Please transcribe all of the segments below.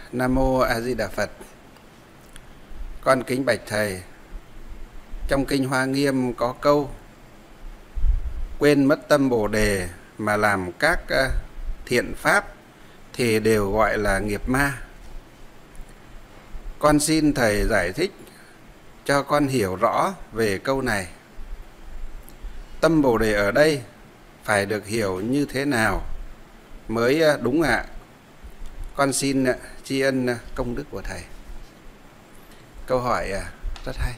Nam Mô A Di Đà Phật. Con kính bạch thầy, trong kinh Hoa Nghiêm có câu: quên mất tâm Bồ Đề mà làm các thiện pháp thì đều gọi là nghiệp ma. Con xin thầy giải thích cho con hiểu rõ về câu này. Tâm Bồ Đề ở đây phải được hiểu như thế nào mới đúng ạ? Con xin tri ân công đức của thầy. Câu hỏi rất hay.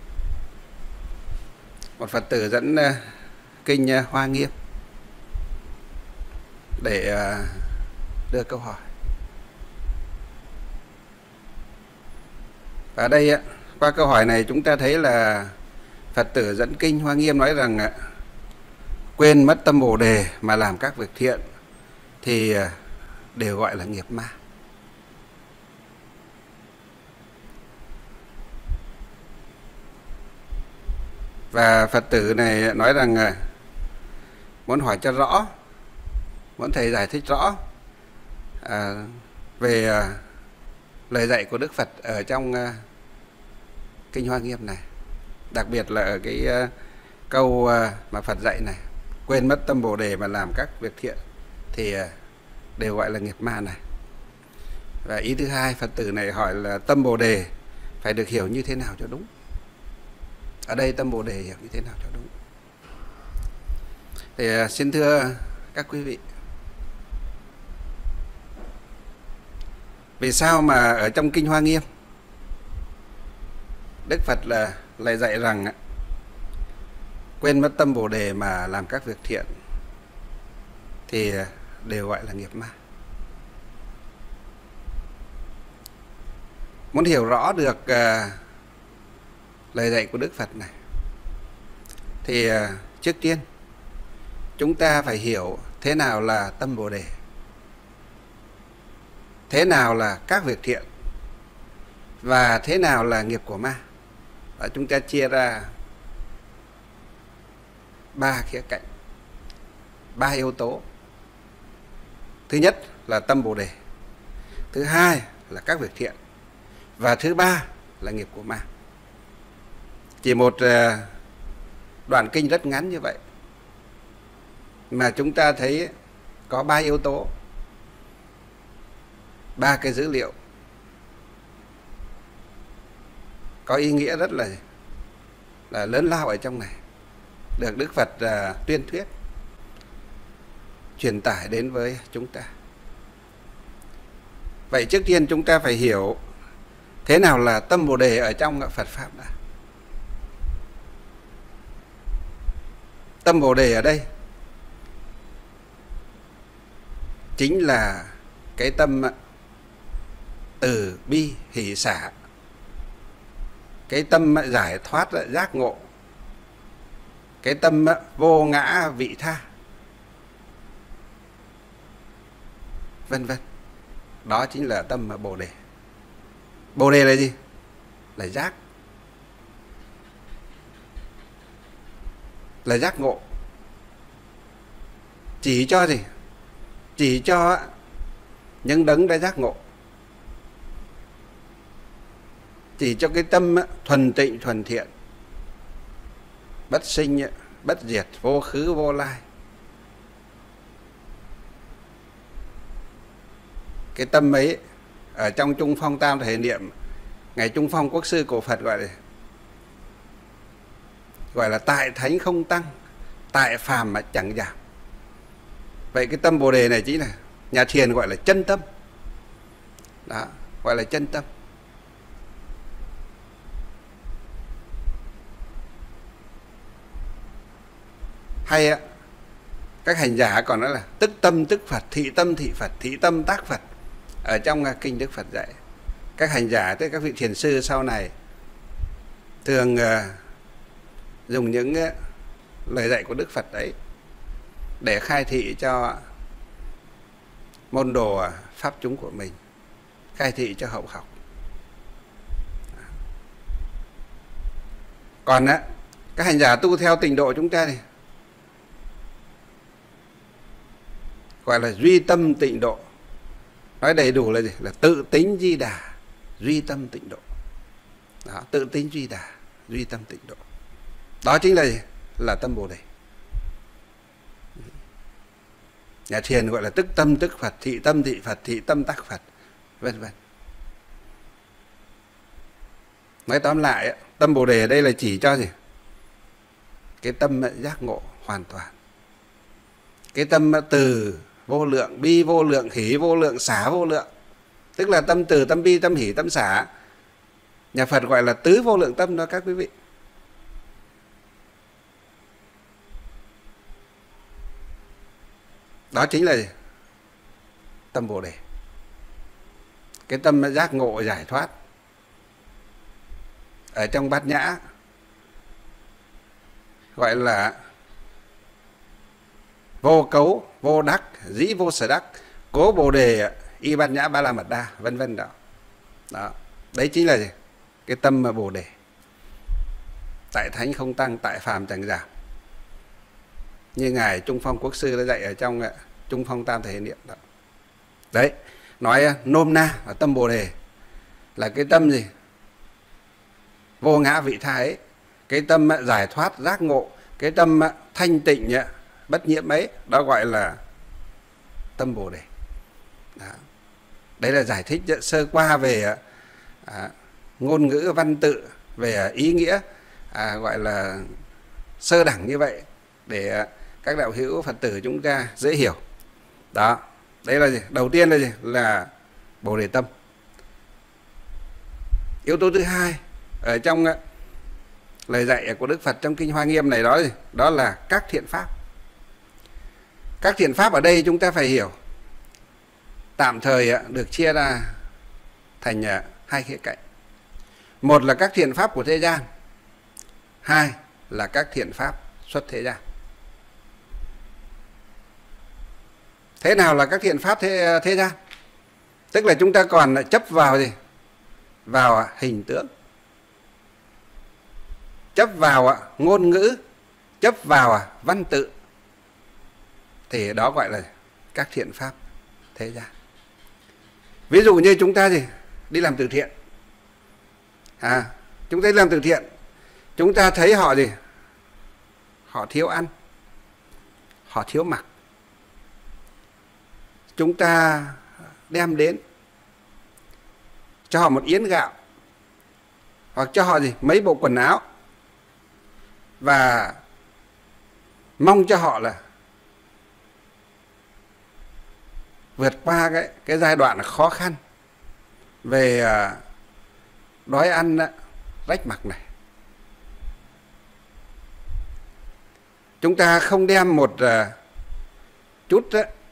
Một Phật tử dẫn kinh Hoa Nghiêm để đưa câu hỏi. Và đây qua câu hỏi này chúng ta thấy là Phật tử dẫn kinh Hoa Nghiêm nói rằng quên mất tâm Bồ Đề mà làm các việc thiện thì đều gọi là nghiệp ma. Và Phật tử này nói rằng muốn hỏi cho rõ, muốn thầy giải thích rõ về lời dạy của Đức Phật ở trong kinh Hoa Nghiêm này. Đặc biệt là ở cái câu mà Phật dạy này: quên mất tâm Bồ Đề mà làm các việc thiện thì đều gọi là nghiệp ma này. Và ý thứ hai, Phật tử này hỏi là tâm Bồ Đề phải được hiểu như thế nào cho đúng. Ở đây tâm Bồ Đề hiểu như thế nào cho đúng. Thì xin thưa các quý vị, vì sao mà ở trong kinh Hoa Nghiêm Đức Phật lại dạy rằng quên mất tâm Bồ Đề mà làm các việc thiện thì đều gọi là nghiệp ma? Muốn hiểu rõ được lời dạy của Đức Phật này thì trước tiên chúng ta phải hiểu thế nào là tâm Bồ Đề, thế nào là các việc thiện và thế nào là nghiệp của ma. Và chúng ta chia ra ba khía cạnh, ba yếu tố. Thứ nhất là tâm Bồ Đề, thứ hai là các việc thiện, và thứ ba là nghiệp của ma. Chỉ một đoạn kinh rất ngắn như vậy mà chúng ta thấy có ba yếu tố, ba cái dữ liệu có ý nghĩa rất là lớn lao ở trong này, được Đức Phật tuyên thuyết, truyền tải đến với chúng ta. Vậy trước tiên chúng ta phải hiểu thế nào là tâm Bồ Đề ở trong Phật Pháp đã. Tâm Bồ Đề ở đây chính là cái tâm từ bi hỷ xả, cái tâm giải thoát giác ngộ, cái tâm vô ngã vị tha, vân vân. Đó chính là tâm Bồ Đề. Bồ Đề là gì? Là giác, là giác ngộ. Chỉ cho gì? Chỉ cho những đấng đã giác ngộ, chỉ cho cái tâm thuần tịnh thuần thiện, bất sinh bất diệt, vô khứ vô lai. Cái tâm ấy ở trong Trung Phong Tam Thể Niệm, Ngài Trung Phong Quốc sư cổ Phật gọi là tại thánh không tăng, tại phàm mà chẳng giảm. Vậy cái tâm Bồ Đề này chính là nhà thiền gọi là chân tâm. Đó, gọi là chân tâm. Hay các hành giả còn nói là tức tâm tức Phật, thị tâm thị Phật, thị tâm tác Phật. Ở trong kinh Đức Phật dạy, các hành giả, tức các vị thiền sư sau này thường dùng những lời dạy của Đức Phật đấy để khai thị cho môn đồ pháp chúng của mình, khai thị cho hậu học. Còn các hành giả tu theo tịnh độ chúng ta thì gọi là duy tâm tịnh độ. Nói đầy đủ là gì? Là tự tính di đà, duy tâm tịnh độ. Đó, tự tính duy đà, duy tâm tịnh độ. Đó chính là gì? Là tâm Bồ Đề. Nhà thiền gọi là tức tâm tức Phật, thị tâm thị Phật, thị tâm tác Phật, vân vân. Nói tóm lại, tâm Bồ Đề ở đây là chỉ cho gì? Cái tâm giác ngộ hoàn toàn. Cái tâm từ vô lượng, bi vô lượng, hỷ vô lượng, xả vô lượng. Tức là tâm từ, tâm bi, tâm hỷ, tâm xả. Nhà Phật gọi là tứ vô lượng tâm đó các quý vị. Đó chính là gì? Tâm Bồ Đề. Cái tâm giác ngộ giải thoát. Ở trong Bát Nhã gọi là vô cấu, vô đắc, dĩ vô sở đắc, cố Bồ Đề, y Bát Nhã Ba La Mật Đa, vân vân đó. Đó. Đấy chính là gì? Cái tâm mà Bồ Đề. Tại thánh không tăng, tại phàm chẳng giảm. Như Ngài Trung Phong Quốc Sư đã dạy ở trong Trung Phong Tam Thể Niệm đó. Đấy, nói nôm na là tâm Bồ Đề là cái tâm gì? Vô ngã vị tha ấy, cái tâm giải thoát giác ngộ, cái tâm thanh tịnh bất nhiễm ấy, đó gọi là tâm Bồ Đề. Đó. Đấy là giải thích sơ qua về ngôn ngữ văn tự, về ý nghĩa, gọi là sơ đẳng như vậy, để các đạo hữu Phật tử chúng ta dễ hiểu. Đó, đấy là gì? Đầu tiên là gì? Là Bồ Đề tâm. Yếu tố thứ hai ở trong lời dạy của Đức Phật trong Kinh Hoa Nghiêm này đó gì? Đó là các thiện pháp. Các thiện pháp ở đây chúng ta phải hiểu tạm thời được chia ra thành hai khía cạnh. Một là các thiện pháp của thế gian, hai là các thiện pháp xuất thế gian. Thế nào là các thiện pháp thế gian? Tức là chúng ta còn chấp vào gì? Vào hình tượng, chấp vào ngôn ngữ, chấp vào văn tự, thì đó gọi là các thiện pháp thế gian. Ví dụ như chúng ta gì? Đi làm từ thiện. Chúng ta đi làm từ thiện, chúng ta thấy họ gì? Họ thiếu ăn, họ thiếu mặc. Chúng ta đem đến cho họ một yến gạo, hoặc cho họ gì? Mấy bộ quần áo, và mong cho họ là vượt qua cái giai đoạn khó khăn về đói ăn rách mặc này. Chúng ta không đem một chút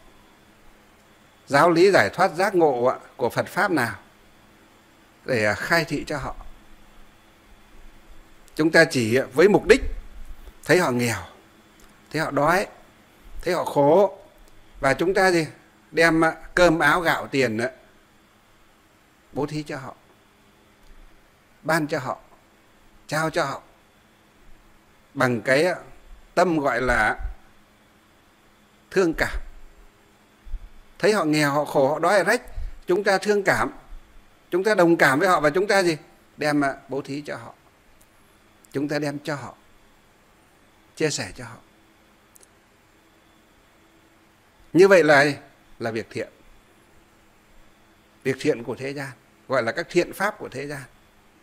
giáo lý giải thoát giác ngộ của Phật Pháp nào để khai thị cho họ. Chúng ta chỉ với mục đích thấy họ nghèo, thấy họ đói, thấy họ khổ, và chúng ta gì? Đem cơm áo gạo tiền bố thí cho họ, ban cho họ, trao cho họ, bằng cái tâm gọi là thương cảm. Thấy họ nghèo, họ khổ, họ đói ở rách, chúng ta thương cảm, chúng ta đồng cảm với họ, và chúng ta gì? Đem bố thí cho họ, chúng ta đem cho họ, chia sẻ cho họ. Như vậy là việc thiện. Việc thiện của thế gian, gọi là các thiện pháp của thế gian,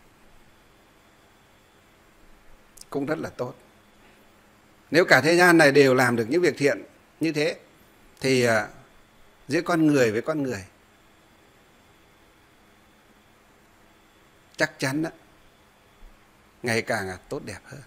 cũng rất là tốt. Nếu cả thế gian này đều làm được những việc thiện như thế, thì giữa con người với con người chắc chắn đó, ngày càng tốt đẹp hơn.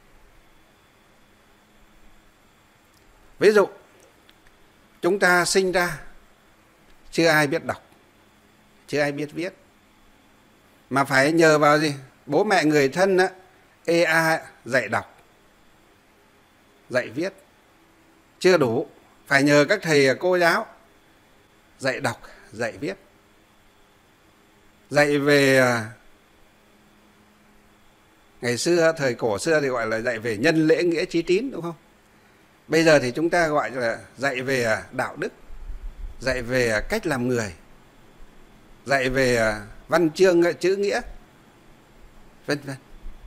Ví dụ, chúng ta sinh ra chưa ai biết đọc, chưa ai biết viết, mà phải nhờ vào gì? Bố mẹ người thân dạy đọc, dạy viết. Chưa đủ, phải nhờ các thầy cô giáo dạy đọc, dạy viết, dạy về ngày xưa, thời cổ xưa thì gọi là dạy về nhân lễ nghĩa trí tín, đúng không? Bây giờ thì chúng ta gọi là dạy về đạo đức, dạy về cách làm người, dạy về văn chương, chữ nghĩa, vân vân.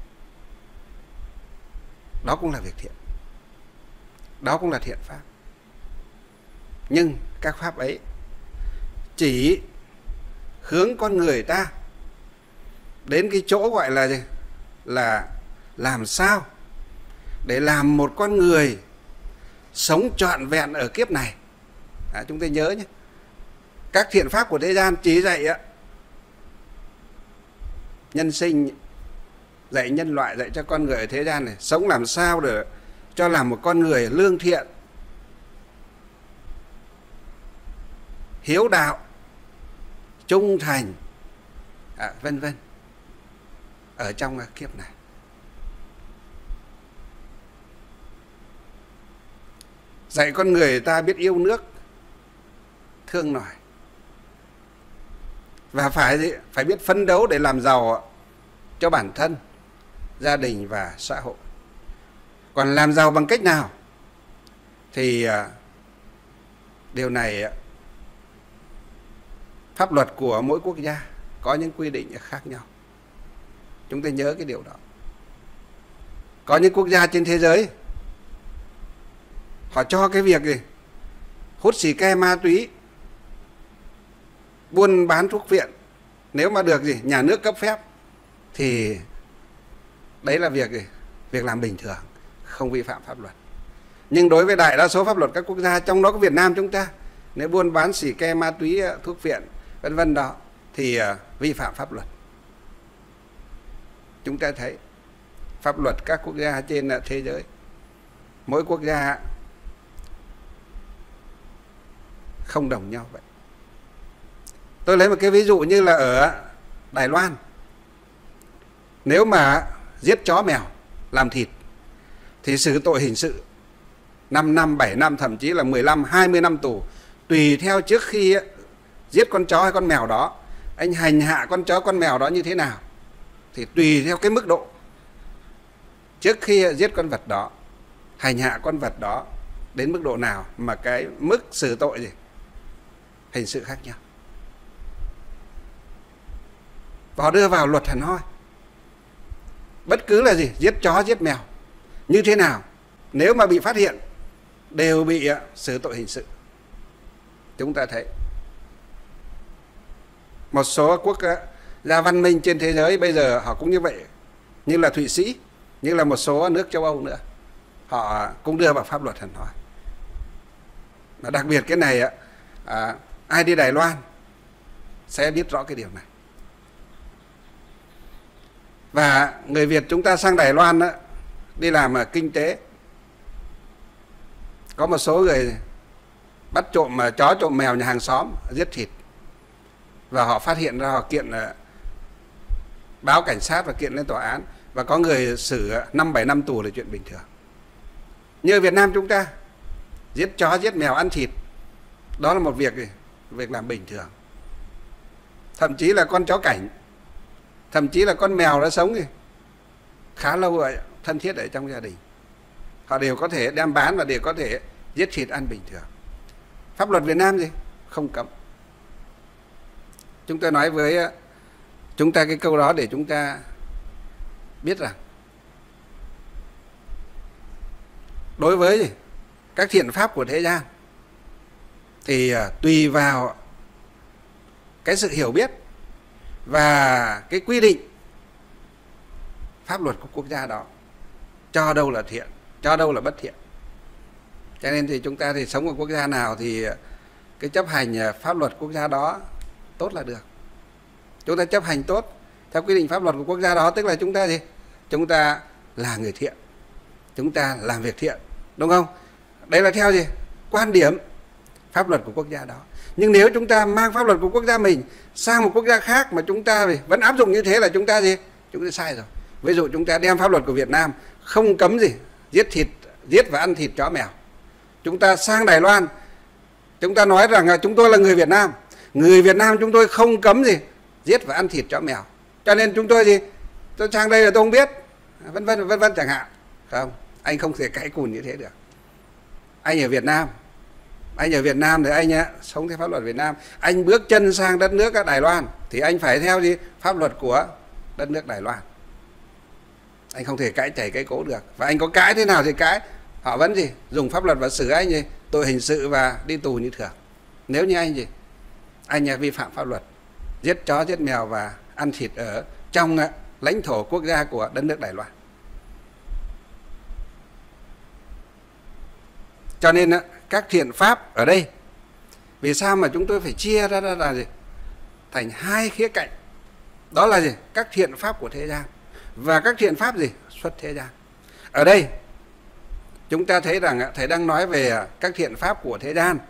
Đó cũng là việc thiện, đó cũng là thiện pháp. Nhưng các pháp ấy chỉ hướng con người ta đến cái chỗ gọi là gì? Là làm sao để làm một con người sống trọn vẹn ở kiếp này. Chúng ta nhớ nhé, các thiện pháp của thế gian chỉ dạy nhân sinh, dạy nhân loại, dạy cho con người ở thế gian này sống làm sao để cho làm một con người lương thiện, hiếu đạo, trung thành, vân vân ở trong kiếp này. Dạy con người ta biết yêu nước, thương nòi, và phải biết phấn đấu để làm giàu cho bản thân, gia đình và xã hội. Còn làm giàu bằng cách nào thì điều này pháp luật của mỗi quốc gia có những quy định khác nhau. Chúng ta nhớ cái điều đó. Có những quốc gia trên thế giới họ cho cái việc gì hút xì ke, ma túy, buôn bán thuốc viện, nếu mà được gì nhà nước cấp phép thì đấy là việc gì? Việc làm bình thường, không vi phạm pháp luật. Nhưng đối với đại đa số pháp luật các quốc gia, trong đó có Việt Nam chúng ta, nếu buôn bán xì ke, ma túy, thuốc viện, vân vân đó thì vi phạm pháp luật. Chúng ta thấy pháp luật các quốc gia trên thế giới, mỗi quốc gia không đồng nhau vậy. Tôi lấy một cái ví dụ như là ở Đài Loan, nếu mà giết chó mèo làm thịt thì xử tội hình sự 5 năm, 7 năm, thậm chí là 15, 20 năm tù, tùy theo trước khi giết con chó hay con mèo đó, anh hành hạ con chó con mèo đó như thế nào, thì tùy theo cái mức độ trước khi giết con vật đó, hành hạ con vật đó đến mức độ nào mà cái mức xử tội gì hình sự khác nhau. Và họ đưa vào luật hẳn hoi. Bất cứ là gì, giết chó, giết mèo như thế nào, nếu mà bị phát hiện đều bị xử tội hình sự. Chúng ta thấy một số quốc gia văn minh trên thế giới bây giờ họ cũng như vậy, như là Thụy Sĩ, như là một số nước châu Âu nữa, họ cũng đưa vào pháp luật hẳn hoi. Và đặc biệt cái này ai đi Đài Loan sẽ biết rõ cái điều này. Và người Việt chúng ta sang Đài Loan đi làm kinh tế, có một số người bắt trộm chó, trộm mèo nhà hàng xóm, giết thịt, và họ phát hiện ra, họ kiện báo cảnh sát và kiện lên tòa án, và có người xử 5-7 năm tù là chuyện bình thường. Như ở Việt Nam chúng ta, giết chó, giết mèo, ăn thịt, đó là một việc làm bình thường. Thậm chí là con chó cảnh, thậm chí là con mèo đã sống khá lâu rồi, thân thiết ở trong gia đình, họ đều có thể đem bán và đều có thể giết thịt ăn bình thường. Pháp luật Việt Nam gì? Không cấm. Chúng tôi nói với chúng ta cái câu đó để chúng ta biết rằng đối với các thiện pháp của thế gian thì tùy vào cái sự hiểu biết và cái quy định pháp luật của quốc gia đó, cho đâu là thiện, cho đâu là bất thiện. Cho nên thì chúng ta thì sống ở quốc gia nào thì cái chấp hành pháp luật quốc gia đó tốt là được. Chúng ta chấp hành tốt theo quy định pháp luật của quốc gia đó, tức là chúng ta gì? Chúng ta là người thiện, chúng ta làm việc thiện, đúng không? Đấy là theo gì? Quan điểm pháp luật của quốc gia đó. Nhưng nếu chúng ta mang pháp luật của quốc gia mình sang một quốc gia khác mà chúng ta vẫn áp dụng như thế là chúng ta gì? Chúng ta sai rồi. Ví dụ chúng ta đem pháp luật của Việt Nam không cấm gì? Giết và ăn thịt chó mèo. Chúng ta sang Đài Loan, chúng ta nói rằng chúng tôi là người Việt Nam. Người Việt Nam chúng tôi không cấm gì? Giết và ăn thịt chó mèo. Cho nên chúng tôi gì? Tôi sang đây là tôi không biết. Vân vân chẳng hạn. Không, anh không thể cãi cùn như thế được. Anh ở Việt Nam, Anh ở Việt Nam thì anh sống theo pháp luật Việt Nam. Anh bước chân sang đất nước Đài Loan thì anh phải theo gì? Pháp luật của đất nước Đài Loan. Anh không thể cãi chảy cái cố được. Và anh có cãi thế nào thì cãi, họ vẫn gì? Dùng pháp luật và xử anh gì? Tội hình sự và đi tù như thường. Nếu như anh gì? Anh vi phạm pháp luật, giết chó giết mèo và ăn thịt ở trong lãnh thổ quốc gia của đất nước Đài Loan. Cho nên các thiện pháp ở đây, vì sao mà chúng tôi phải chia ra là gì? Thành hai khía cạnh. Đó là gì? Các thiện pháp của thế gian và các thiện pháp gì? Xuất thế gian. Ở đây chúng ta thấy rằng thầy đang nói về các thiện pháp của thế gian.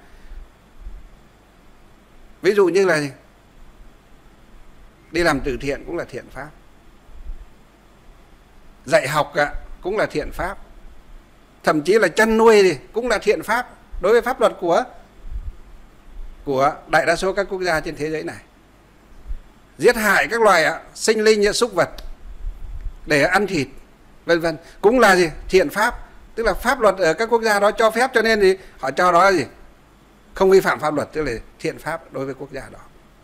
Ví dụ như là gì? Đi làm từ thiện cũng là thiện pháp. Dạy học cũng là thiện pháp. Thậm chí là chăn nuôi thì cũng là thiện pháp đối với pháp luật của đại đa số các quốc gia trên thế giới này. Giết hại các loài sinh linh như súc vật để ăn thịt, vân vân, cũng là gì? Thiện pháp. Tức là pháp luật ở các quốc gia đó cho phép, cho nên thì họ cho đó là gì? Không vi phạm pháp luật, tức là thiện pháp đối với quốc gia đó.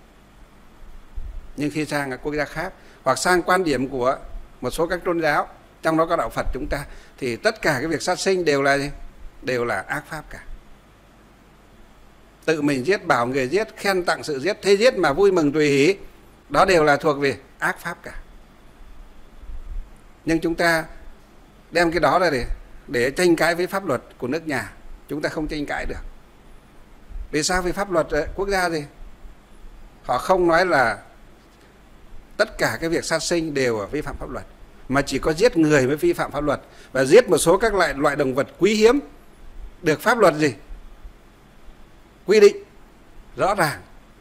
Nhưng khi sang các quốc gia khác hoặc sang quan điểm của một số các tôn giáo, trong đó có đạo Phật chúng ta, thì tất cả cái việc sát sinh đều là gì? Đều là ác pháp cả. Tự mình giết, bảo người giết, khen tặng sự giết, thế giết mà vui mừng tùy hỷ, đó đều là thuộc về ác pháp cả. Nhưng chúng ta đem cái đó ra để tranh cãi với pháp luật của nước nhà, chúng ta không tranh cãi được. Vì sao? Vì pháp luật quốc gia gì? Họ không nói là tất cả cái việc sát sinh đều vi phạm pháp luật, mà chỉ có giết người mới vi phạm pháp luật, và giết một số các loại động vật quý hiếm được pháp luật gì? Quy định rõ ràng,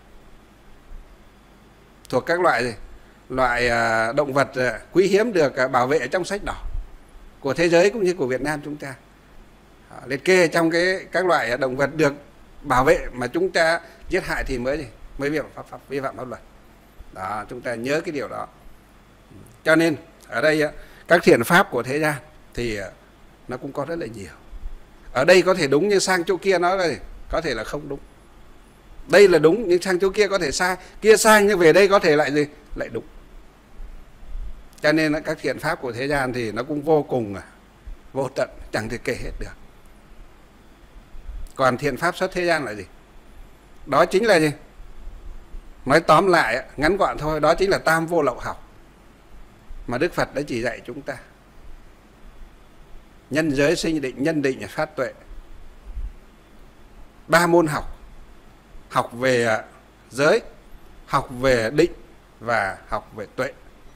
thuộc các loại gì? Loại động vật quý hiếm được bảo vệ trong sách đỏ của thế giới cũng như của Việt Nam chúng ta. Liệt kê trong các loại động vật được bảo vệ mà chúng ta giết hại thì mới vi phạm pháp luật. Đó, chúng ta nhớ cái điều đó. Cho nên ở đây các thiện pháp của thế gian thì nó cũng có rất là nhiều. Ở đây có thể đúng nhưng sang chỗ kia nó có thể là không đúng. Đây là đúng nhưng sang chỗ kia có thể sai, kia sai nhưng về đây có thể lại gì? Lại đúng. Cho nên các thiện pháp của thế gian thì nó cũng vô cùng vô tận, chẳng thể kể hết được. Còn thiện pháp xuất thế gian là gì? Đó chính là gì? Nói tóm lại ngắn gọn thôi, đó chính là tam vô lậu học mà Đức Phật đã chỉ dạy chúng ta. Nhân giới, sinh định, nhân định, phát tuệ. 3 môn học. Học về giới, học về định và học về tuệ.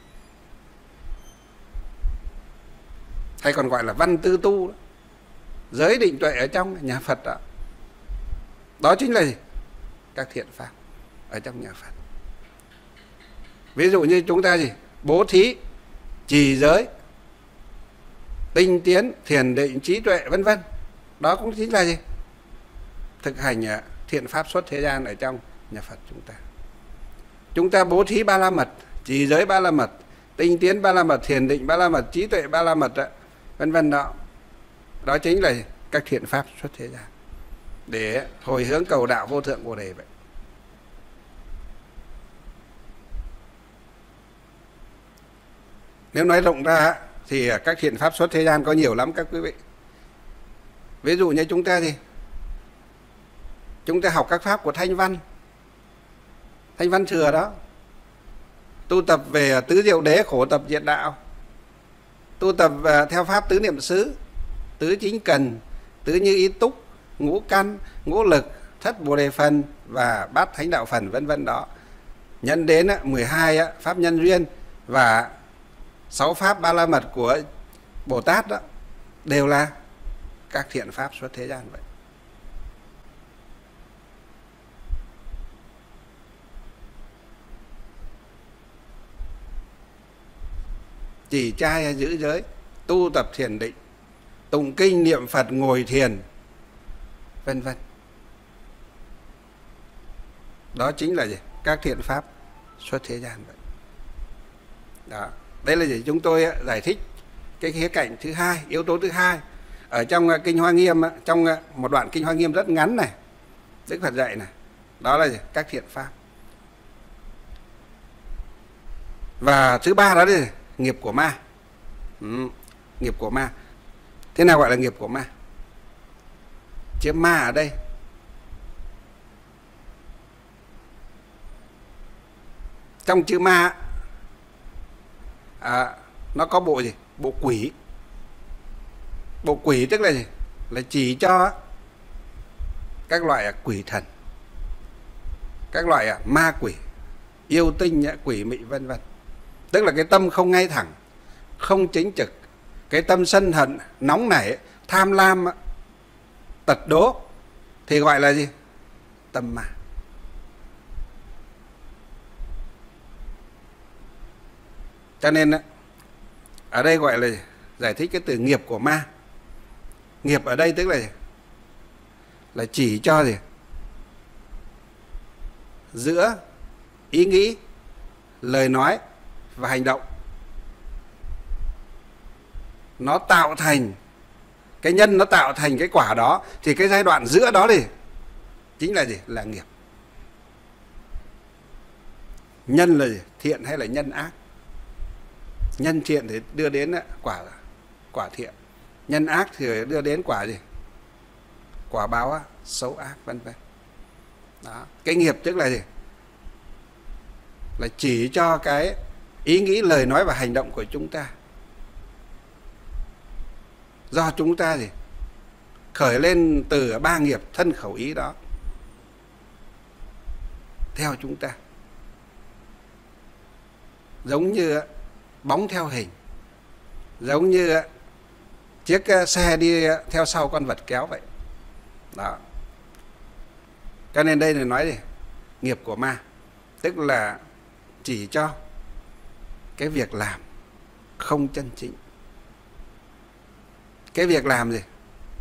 Hay còn gọi là văn tư tu đó. Giới định tuệ ở trong nhà Phật đó. Đó chính là gì? Các thiện pháp ở trong nhà Phật. Ví dụ như chúng ta gì? Bố thí, trì giới, tinh tiến, thiền định, trí tuệ, vân vân. Đó cũng chính là gì? Thực hành thiện pháp xuất thế gian ở trong nhà Phật chúng ta. Chúng ta bố thí ba la mật, trì giới ba la mật, tinh tiến ba la mật, thiền định ba la mật, trí tuệ ba la mật, vân vân đó. Đó chính là các thiện pháp xuất thế gian để hồi hướng cầu đạo vô thượng Bồ Đề vậy. Nếu nói rộng ra thì các thiện pháp xuất thế gian có nhiều lắm các quý vị. Ví dụ như chúng ta gì? Chúng ta học các pháp của Thanh Văn. Thanh Văn Thừa đó. Tu tập về tứ diệu đế, khổ tập diệt đạo. Tu tập theo pháp tứ niệm xứ, tứ chính cần, tứ như ý túc, ngũ căn, ngũ lực, thất bồ đề phần và bát thánh đạo phần, vân vân đó. Nhận đến 12 pháp nhân duyên và 6 pháp ba la mật của Bồ Tát đó đều là các thiện pháp xuất thế gian vậy. Chỉ trai hay giữ giới, tu tập thiền định, tụng kinh niệm Phật, ngồi thiền, vân vân. Đó chính là gì? Các thiện pháp xuất thế gian vậy. Đó. Đây là gì? Chúng tôi giải thích cái khía cạnh thứ hai, yếu tố thứ hai ở trong Kinh Hoa Nghiêm, trong một đoạn Kinh Hoa Nghiêm rất ngắn này, Đức Phật dạy này, đó là gì? Các thiện pháp. Và thứ ba đó là nghiệp của ma. Nghiệp của ma. Thế nào gọi là nghiệp của ma? Chữ ma ở đây trong chữ ma nó có bộ gì? Bộ quỷ. Bộ quỷ tức là gì? Là chỉ cho các loại quỷ thần, các loại ma quỷ, yêu tinh, quỷ mị vân vân. Tức là cái tâm không ngay thẳng, không chính trực, cái tâm sân hận, nóng nảy, tham lam, tật đố thì gọi là gì? Tâm ma. Cho nên ở đây gọi là giải thích cái từ nghiệp của ma. Nghiệp ở đây tức là gì? Là chỉ cho gì? Giữa ý nghĩ, lời nói và hành động nó tạo thành cái nhân, nó tạo thành cái quả đó, thì cái giai đoạn giữa đó thì chính là gì? Là nghiệp. Nhân là gì? Thiện hay là nhân ác? Nhân thiện thì đưa đến quả thiện, nhân ác thì đưa đến quả gì? Quả báo xấu ác vân vân. Đó. Cái nghiệp tức là gì? Là chỉ cho cái ý nghĩ, lời nói và hành động của chúng ta. Do chúng ta gì? Khởi lên từ ba nghiệp thân khẩu ý đó theo chúng ta. Giống như bóng theo hình, giống như chiếc xe đi theo sau con vật kéo vậy. Đó. Cho nên đây là nói gì? Nghiệp của ma, tức là chỉ cho cái việc làm không chân chính. Cái việc làm gì?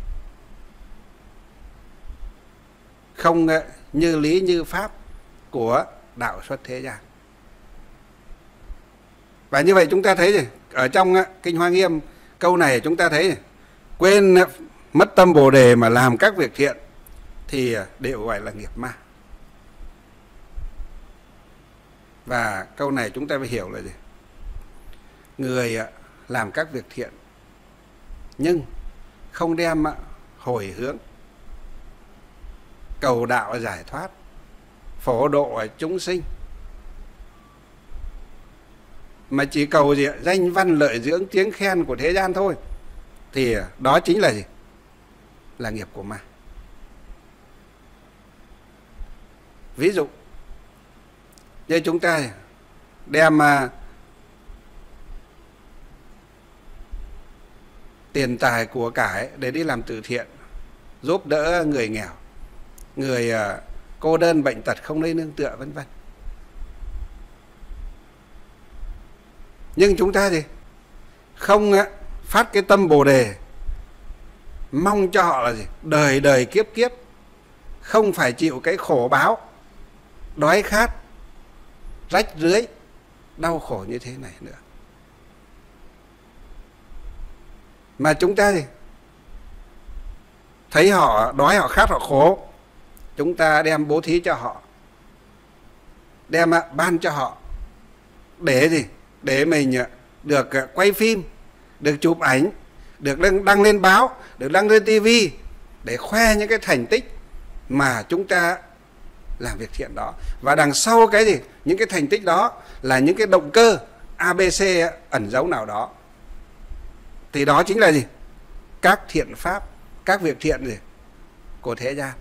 Không như lý như pháp của đạo xuất thế gian. Và như vậy chúng ta thấy gì? Ở trong Kinh Hoa Nghiêm, câu này chúng ta thấy gì? Quên mất tâm Bồ Đề mà làm các việc thiện thì đều gọi là nghiệp ma. Và câu này chúng ta phải hiểu là gì? Người làm các việc thiện nhưng không đem hồi hướng cầu đạo giải thoát, phổ độ chúng sinh, mà chỉ cầu gì? Danh văn lợi dưỡng tiếng khen của thế gian thôi, thì đó chính là gì? Là nghiệp của ma. Ví dụ như chúng ta đem tiền tài của cải để đi làm từ thiện, giúp đỡ người nghèo, người cô đơn bệnh tật không nơi nương tựa vân vân. Nhưng chúng ta gì? Không phát cái tâm Bồ Đề mong cho họ là gì? Đời đời kiếp kiếp không phải chịu cái khổ báo đói khát, rách rưới, đau khổ như thế này nữa. Mà chúng ta gì? Thấy họ đói, họ khát, họ khổ, chúng ta đem bố thí cho họ, đem ban cho họ, để gì? Để mình được quay phim, được chụp ảnh, được đăng lên báo, được đăng lên tivi, để khoe những cái thành tích mà chúng ta làm việc thiện đó. Và đằng sau cái gì? Những cái thành tích đó là những cái động cơ ABC ẩn giấu nào đó. Thì đó chính là gì? Các thiện pháp, các việc thiện gì? Của thế gian.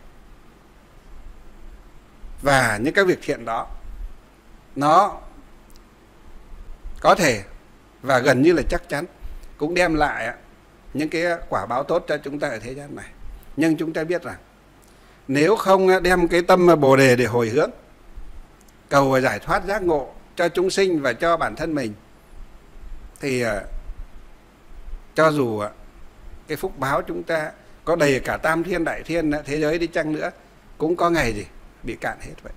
Và những cái việc thiện đó nó có thể và gần như là chắc chắn cũng đem lại những cái quả báo tốt cho chúng ta ở thế gian này. Nhưng chúng ta biết rằng nếu không đem cái tâm Bồ Đề để hồi hướng, cầu giải thoát giác ngộ cho chúng sinh và cho bản thân mình, thì cho dù cái phúc báo chúng ta có đầy cả tam thiên đại thiên thế giới đi chăng nữa, cũng có ngày gì bị cạn hết vậy.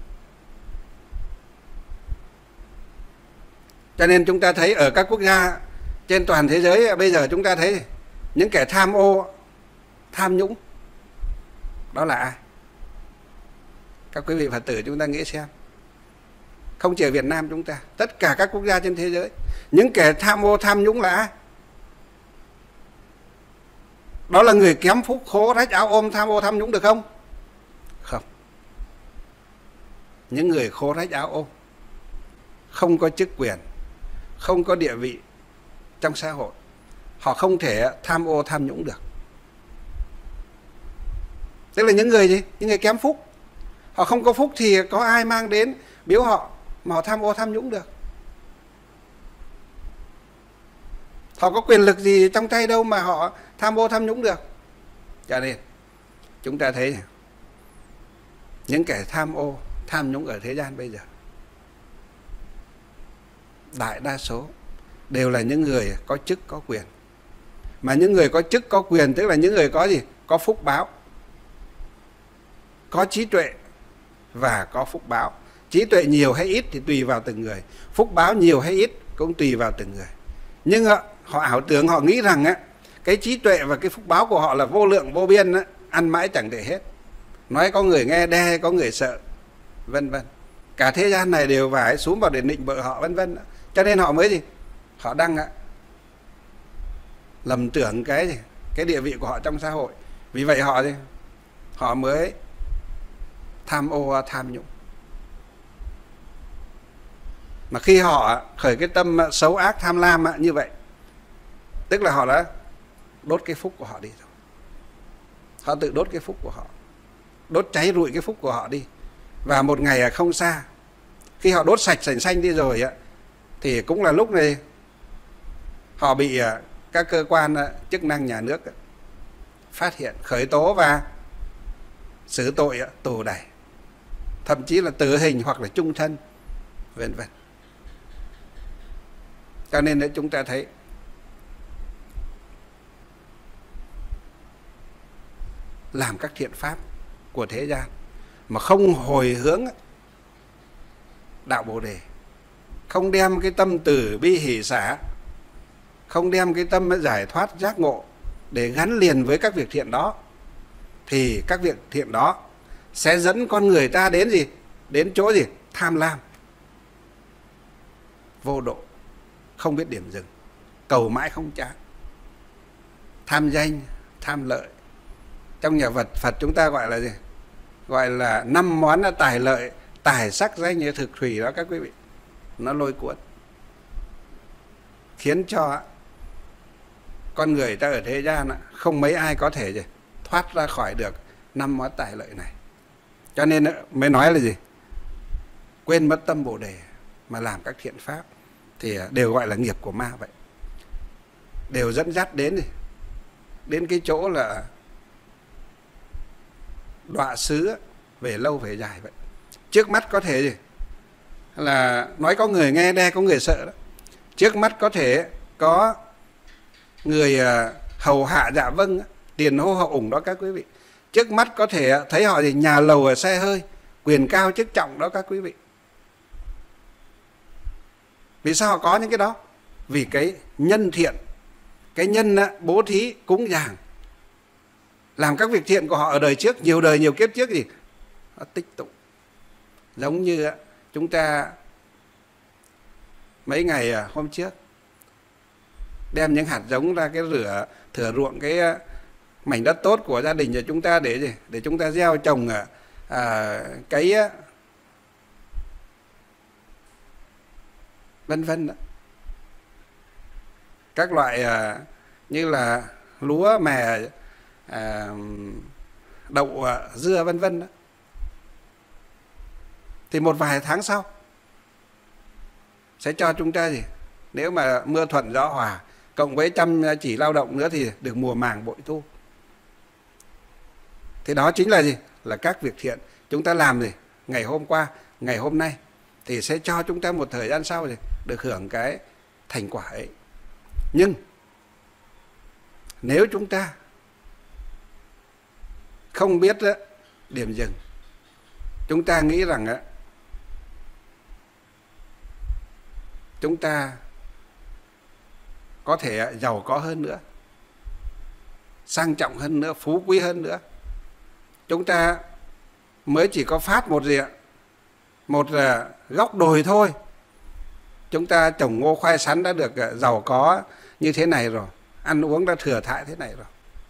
Cho nên chúng ta thấy ở các quốc gia trên toàn thế giới bây giờ, chúng ta thấy những kẻ tham ô, tham nhũng, đó là ai? Các quý vị Phật tử chúng ta nghĩ xem, không chỉ ở Việt Nam chúng ta, tất cả các quốc gia trên thế giới, những kẻ tham ô tham nhũng là ai? Đó là người kém phúc, khố rách áo ôm, tham ô tham nhũng được không? Không. Những người khố rách áo ôm, không có chức quyền, không có địa vị trong xã hội, họ không thể tham ô tham nhũng được. Tức là những người gì? Những người kém phúc. Họ không có phúc thì có ai mang đến biếu họ mà họ tham ô tham nhũng được. Họ có quyền lực gì trong tay đâu mà họ tham ô tham nhũng được. Cho nên chúng ta thấy những kẻ tham ô tham nhũng ở thế gian bây giờ, đại đa số đều là những người có chức có quyền. Mà những người có chức có quyền tức là những người có gì? Có phúc báo, có trí tuệ và có phúc báo. Trí tuệ nhiều hay ít thì tùy vào từng người, phúc báo nhiều hay ít cũng tùy vào từng người. Nhưng họ ảo tưởng, họ nghĩ rằng cái trí tuệ và cái phúc báo của họ là vô lượng vô biên, ăn mãi chẳng để hết. Nói có người nghe, đe có người sợ, vân vân. Cả thế gian này đều phải xuống vào để nịnh bợ họ, vân vân. Cho nên họ mới gì? Họ đang lầm tưởng cái địa vị của họ trong xã hội. Vì vậy họ mới tham ô tham nhũng. Mà khi họ khởi cái tâm xấu ác tham lam như vậy, tức là họ đã đốt cái phúc của họ đi rồi. Họ tự đốt cái phúc của họ, đốt cháy rụi cái phúc của họ đi. Và một ngày không xa, khi họ đốt sạch sành xanh đi rồi thì cũng là lúc này họ bị các cơ quan chức năng nhà nước phát hiện, khởi tố và xử tội tù đày, thậm chí là tử hình hoặc là chung thân, vân vân. Cho nên chúng ta thấy làm các thiện pháp của thế gian mà không hồi hướng đạo Bồ Đề, không đem cái tâm từ bi hỷ xả, không đem cái tâm giải thoát giác ngộ để gắn liền với các việc thiện đó, thì các việc thiện đó sẽ dẫn con người ta đến gì? Đến chỗ gì? Tham lam, vô độ, không biết điểm dừng, cầu mãi không chán, tham danh, tham lợi. Trong nhà Phật chúng ta gọi là gì? Gọi là 5 món tài lợi, tài sắc danh như thực thủy đó các quý vị. Nó lôi cuốn, khiến cho con người ta ở thế gian không mấy ai có thể thoát ra khỏi được 5 món tài lợi này. Cho nên mới nói là gì? Quên mất tâm Bồ Đề mà làm các thiện pháp thì đều gọi là nghiệp của ma vậy. Đều dẫn dắt đến cái chỗ là đọa xứ về lâu về dài vậy. Trước mắt có thể gì? Là nói có người nghe, đe có người sợ đó. Trước mắt có thể có người hầu hạ dạ vâng, tiền hô hậu ủng đó các quý vị. Trước mắt có thể thấy họ gì? Nhà lầu ở xe hơi, quyền cao chức trọng đó các quý vị. Vì sao họ có những cái đó? Vì cái nhân thiện, cái nhân bố thí, cúng dường, làm các việc thiện của họ ở đời trước, nhiều đời nhiều kiếp trước gì? Nó tích tụ. Giống như chúng ta mấy ngày hôm trước đem những hạt giống ra cái thửa ruộng cái mảnh đất tốt của gia đình của chúng ta để gì? Để chúng ta gieo trồng cấy vân vân đó. Các loại như là lúa, mè, đậu, dưa vân vân đó. Thì một vài tháng sau sẽ cho chúng ta gì? Nếu mà mưa thuận gió hòa cộng với chăm chỉ lao động nữa thì được mùa màng bội thu. Thì đó chính là gì? Là các việc thiện chúng ta làm gì? Ngày hôm qua, ngày hôm nay thì sẽ cho chúng ta một thời gian sau thì được hưởng cái thành quả ấy. Nhưng nếu chúng ta không biết điểm dừng, chúng ta nghĩ rằng chúng ta có thể giàu có hơn nữa, sang trọng hơn nữa, phú quý hơn nữa, chúng ta mới chỉ có phát một gì ạ? Một góc đồi thôi. Chúng ta trồng ngô khoai sắn đã được giàu có như thế này rồi, ăn uống đã thừa thãi thế này rồi.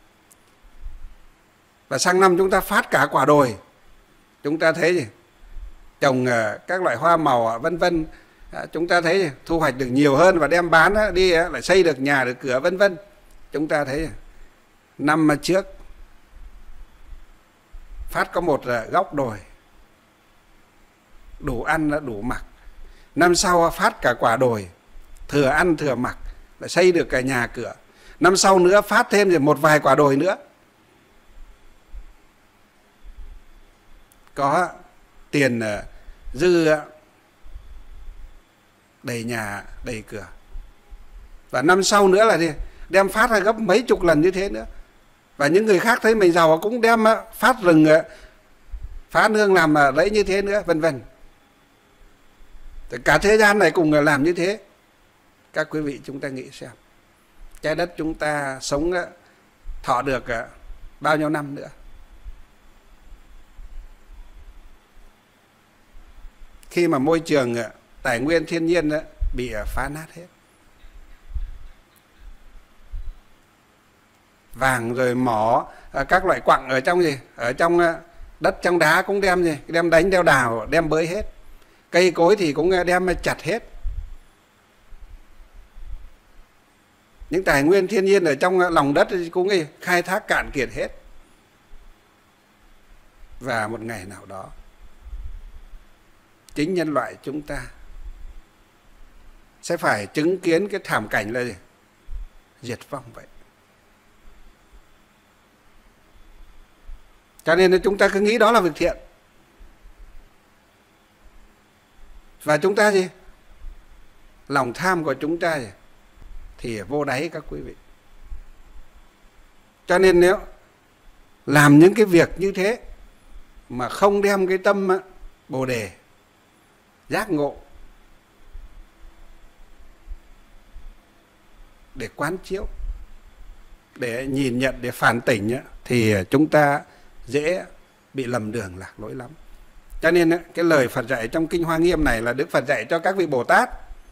Và sang năm chúng ta phát cả quả đồi. Chúng ta thấy gì? Trồng các loại hoa màu vân vân, chúng ta thấy thu hoạch được nhiều hơn và đem bán đi lại xây được nhà được cửa vân vân. Chúng ta thấy năm trước phát có một góc đồi, đủ ăn đủ mặc. Năm sau phát cả quả đồi, thừa ăn thừa mặc, lại xây được cả nhà cửa. Năm sau nữa phát thêm rồi một vài quả đồi nữa, có tiền dư đầy nhà đầy cửa. Và năm sau nữa là gì? Đem phát ra gấp mấy chục lần như thế nữa. Và những người khác thấy mình giàu cũng đem phát rừng, phá nương làm lấy như thế nữa, vân vân. Cả thế gian này cùng làm như thế. Các quý vị chúng ta nghĩ xem, trái đất chúng ta sống thọ được bao nhiêu năm nữa? Khi mà môi trường tài nguyên thiên nhiên bị phá nát hết, vàng rồi mỏ, các loại quặng ở trong gì, ở trong đất trong đá cũng đem gì, đem đánh đeo đào, đem bới hết. Cây cối thì cũng đem chặt hết. Những tài nguyên thiên nhiên ở trong lòng đất cũng khai thác cạn kiệt hết. Và một ngày nào đó, chính nhân loại chúng ta sẽ phải chứng kiến cái thảm cảnh là gì? Diệt vong vậy. Cho nên chúng ta cứ nghĩ đó là việc thiện. Và chúng ta gì? Lòng tham của chúng ta gì? Thì vô đáy các quý vị. Cho nên nếu làm những cái việc như thế mà không đem cái tâm Bồ Đề, giác ngộ để quán chiếu, để nhìn nhận, để phản tỉnh thì chúng ta dễ bị lầm đường lạc lối lắm. Cho nên cái lời Phật dạy trong Kinh Hoa Nghiêm này là Đức Phật dạy cho các vị Bồ Tát,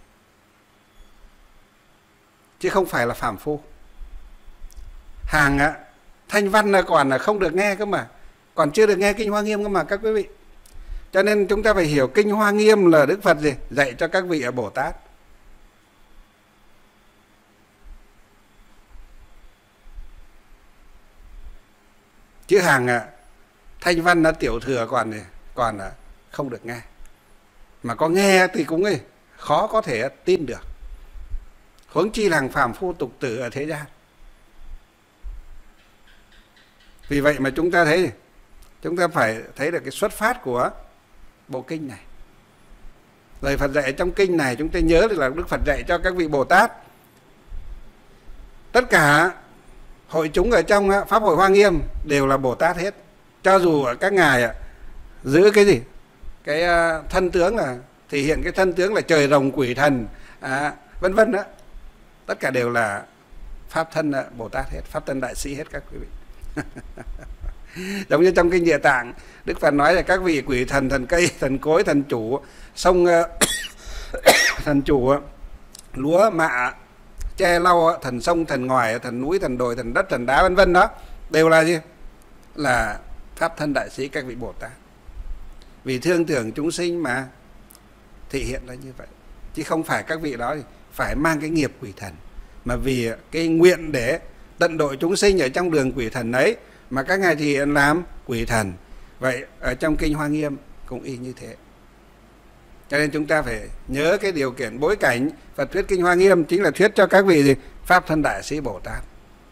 chứ không phải là phàm phu. Hàng thanh văn còn không được nghe cơ mà, còn chưa được nghe Kinh Hoa Nghiêm cơ mà các quý vị. Cho nên chúng ta phải hiểu Kinh Hoa Nghiêm là Đức Phật gì? Dạy cho các vị Bồ Tát. Chứ hàng thanh văn tiểu thừa còn không được nghe. Mà có nghe thì cũng khó có thể tin được. Huống chi là hàng phàm phu tục tử ở thế gian. Vì vậy mà chúng ta thấy, chúng ta phải thấy được cái xuất phát của bộ kinh này. Lời Phật dạy trong kinh này chúng ta nhớ được là Đức Phật dạy cho các vị Bồ Tát. Tất cả hội chúng ở trong Pháp hội Hoa Nghiêm đều là Bồ Tát hết. Cho dù các ngài giữ cái gì? Cái thân tướng là thể hiện cái thân tướng là trời rồng quỷ thần, vân vân đó. Tất cả đều là Pháp thân Bồ Tát hết, Pháp thân Đại Sĩ hết các quý vị. Giống như trong Kinh Địa Tạng, Đức Phật nói là các vị quỷ thần, thần cây, thần cối, thần chủ sông, thần chủ lúa mạ che lau, thần sông, thần ngòi, thần núi, thần đồi, thần đất, thần đá vân vân đó, đều là gì? Là Pháp thân Đại Sĩ các vị Bồ Tát. Vì thương tưởng chúng sinh mà thể hiện ra như vậy, chứ không phải các vị đó phải mang cái nghiệp quỷ thần, mà vì cái nguyện để tận độ chúng sinh ở trong đường quỷ thần ấy mà các ngài thì làm quỷ thần. Vậy ở trong Kinh Hoa Nghiêm cũng y như thế. Cho nên chúng ta phải nhớ cái điều kiện bối cảnh Phật thuyết Kinh Hoa Nghiêm chính là thuyết cho các vị gì? Pháp thân Đại Sĩ Bồ Tát.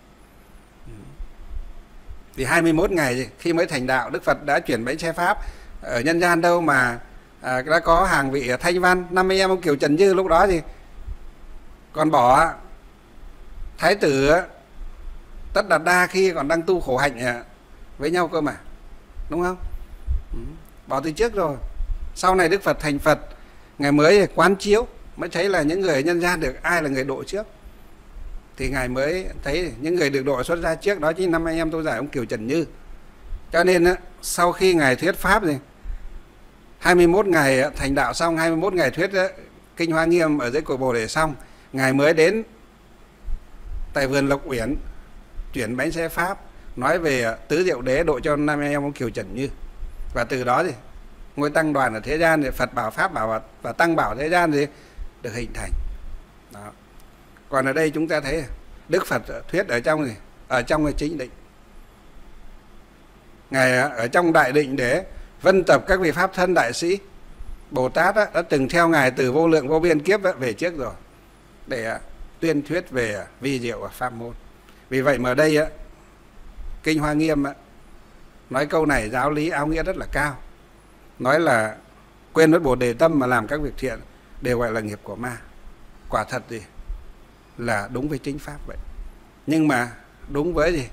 Vì 21 ngày khi mới thành đạo, Đức Phật đã chuyển bánh xe Pháp ở nhân gian đâu mà đã có hàng vị thanh văn, 50 em ông Kiều Trần Như lúc đó gì còn bỏ thái tử Tất Đạt Đa khi còn đang tu khổ hạnh với nhau cơ mà, đúng không? Bỏ từ trước rồi. Sau này Đức Phật thành Phật, ngài mới quán chiếu, mới thấy là những người ở nhân gian được ai là người độ trước, thì ngài mới thấy những người được độ xuất gia trước đó chính 5 anh em tu giải ông Kiều Trần Như. Cho nên á, sau khi Ngài thuyết Pháp thì 21 ngày thành đạo xong, 21 ngày thuyết Kinh Hoa Nghiêm ở dưới cội Bồ Đề xong, Ngài mới đến tại vườn Lộc Uyển chuyển bánh xe Pháp, nói về tứ diệu đế độ cho nam em ông Kiều Trần Như. Và từ đó thì ngôi tăng đoàn ở thế gian thì Phật bảo, Pháp bảo và tăng bảo thế gian thì được hình thành. Đó. Còn ở đây chúng ta thấy Đức Phật thuyết ở trong gì? Ở trong cái chính định. Ngài ở trong đại định để vân tập các vị Pháp thân đại sĩ Bồ Tát đã từng theo Ngài từ vô lượng vô biên kiếp về trước rồi, để tuyên thuyết về vi diệu và pháp môn. Vì vậy mà ở đây Kinh Hoa Nghiêm nói câu này giáo lý áo nghĩa rất là cao. Nói là quên mất Bồ Đề tâm mà làm các việc thiện đều gọi là nghiệp của ma. Quả thật gì là đúng với chính pháp vậy. Nhưng mà đúng với gì?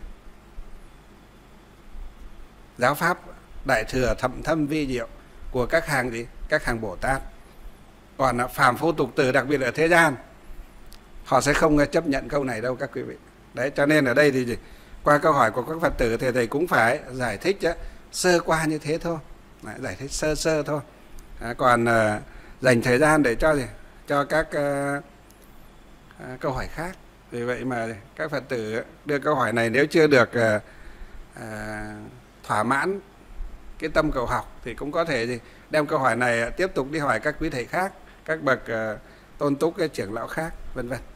Giáo pháp đại thừa thậm thâm vi diệu của các hàng gì? Các hàng Bồ Tát. Còn phàm phu tục tử, đặc biệt ở thế gian, họ sẽ không chấp nhận câu này đâu các quý vị. Đấy, cho nên ở đây thì gì? Qua câu hỏi của các Phật tử thì thầy cũng phải giải thích sơ qua như thế thôi. Đấy, giải thích sơ sơ thôi. Còn dành thời gian để cho các câu hỏi khác. Vì vậy mà các Phật tử đưa câu hỏi này nếu chưa được thỏa mãn cái tâm cầu học thì cũng có thể đem câu hỏi này tiếp tục đi hỏi các quý thầy khác, các bậc tôn túc, cái trưởng lão khác, vân vân.